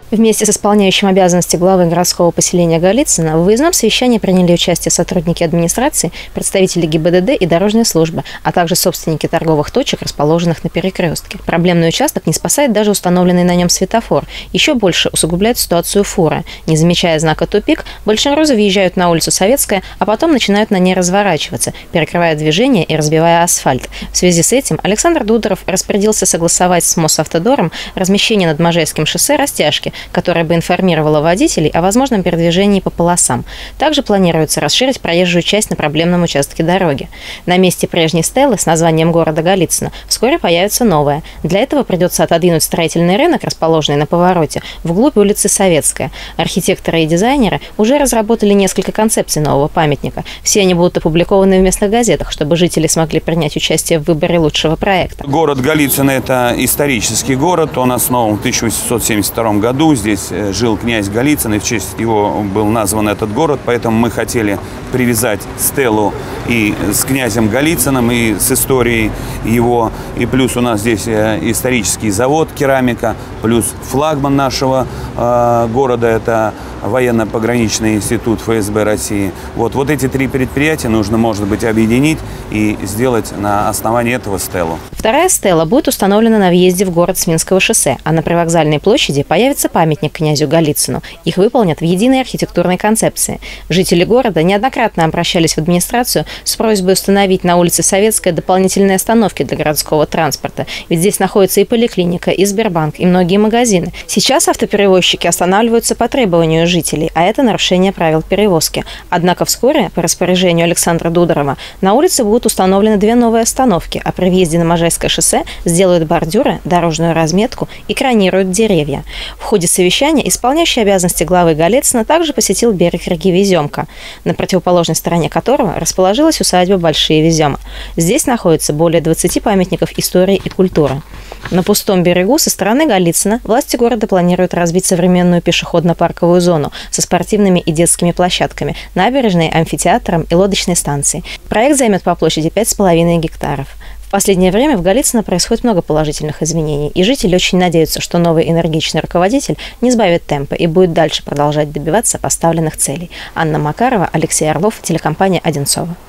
Вместе с исполняющим обязанности главы городского поселения Голицыно в выездном совещании приняли участие сотрудники администрации, представители ГИБДД и дорожной службы, а также собственники торговых точек, расположенных на перекрестке. Проблемный участок не спасает даже установленный на нем светофор. Еще больше усугубляет ситуацию фура. Не замечая знака «Тупик», большерозы въезжают на улицу Советская, а потом начинают на ней разворачиваться, перекрывая движение и разбивая асфальт. В связи с этим Александр Дударов распорядился согласовать с Мосавтодором размещение над Можайским шоссе растяжки, которая бы информировала водителей о возможном передвижении по полосам. Также планируется расширить проезжую часть на проблемном участке дороги. На месте прежней стелы с названием города Голицыно вскоре появится новая. Для этого придется отодвинуть строительный рынок, расположенный на повороте, вглубь улицы Советская. Архитекторы и дизайнеры уже разработали несколько концепций нового памятника. Все они будут опубликованы в местных газетах, чтобы жители смогли принять участие в выборе лучшего проекта. Город Голицыно – это исторический город. Он основан в 1872 году. Здесь жил князь Голицын, и в честь его был назван этот город. Поэтому мы хотели привязать стелу и с князем Голицыным, и с историей его. И плюс у нас здесь исторический завод «Керамика», плюс флагман нашего города – это военно-пограничный институт ФСБ России. Вот эти три предприятия нужно, может быть, объединить и сделать на основании этого стелу. Вторая стела будет установлена на въезде в город с Минского шоссе, а на привокзальной площади появится памятник князю Голицыну. Их выполнят в единой архитектурной концепции. Жители города неоднократно обращались в администрацию с просьбой установить на улице Советская дополнительные остановки для городского транспорта. Ведь здесь находится и поликлиника, и Сбербанк, и многие магазины. Сейчас автоперевозчики останавливаются по требованию жителей, а это нарушение правил перевозки. Однако вскоре, по распоряжению Александра Дударова, на улице будут установлены две новые остановки, а при въезде на Можайское шоссе сделают бордюры, дорожную разметку, экранируют деревья. В ходе совещания исполняющий обязанности главы Голицыно также посетил берег реки Веземка, на противоположной стороне которого расположилась усадьба Большие Веземы. Здесь находится более 20 памятников истории и культуры. На пустом берегу со стороны Голицыно власти города планируют разбить современную пешеходно-парковую зону со спортивными и детскими площадками, набережной, амфитеатром и лодочной станцией. Проект займет по площади 5,5 гектаров. В последнее время в Голицыно происходит много положительных изменений, и жители очень надеются, что новый энергичный руководитель не сбавит темпа и будет дальше продолжать добиваться поставленных целей. Анна Макарова, Алексей Орлов, телекомпания «Одинцово».